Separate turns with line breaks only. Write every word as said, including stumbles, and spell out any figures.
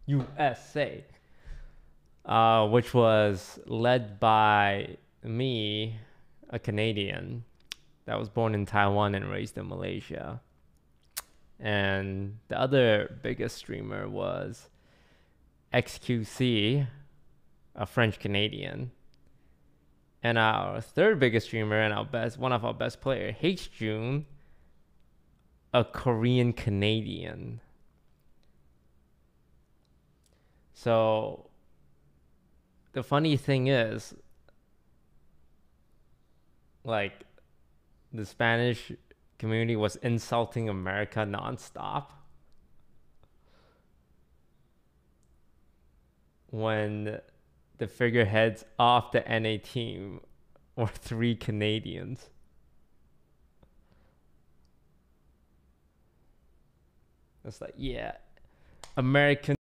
U S A, uh, which was led by me, a Canadian that was born in Taiwan and raised in Malaysia. And the other biggest streamer was X Q C, a French Canadian. And our third biggest streamer and our best, one of our best player, H June, a Korean Canadian. So the funny thing is, like, the Spanish community was insulting America nonstop when the figureheads of the N A team were three Canadians. It's like, yeah, American